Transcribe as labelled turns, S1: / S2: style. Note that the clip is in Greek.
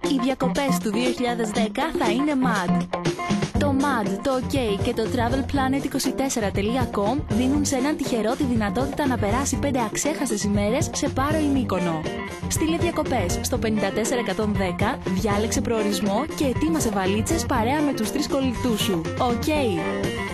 S1: Οι διακοπές του 2010 θα είναι MAD. Το MAD, το OK και το travelplanet24.com δίνουν σε έναν τυχερό τη δυνατότητα να περάσει 5 αξέχαστες ημέρες σε Πάρο ή Μύκονο. Στείλε διακοπές στο 54110, διάλεξε προορισμό και ετοίμασε βαλίτσες παρέα με τους 3 κολλητούς σου. OK!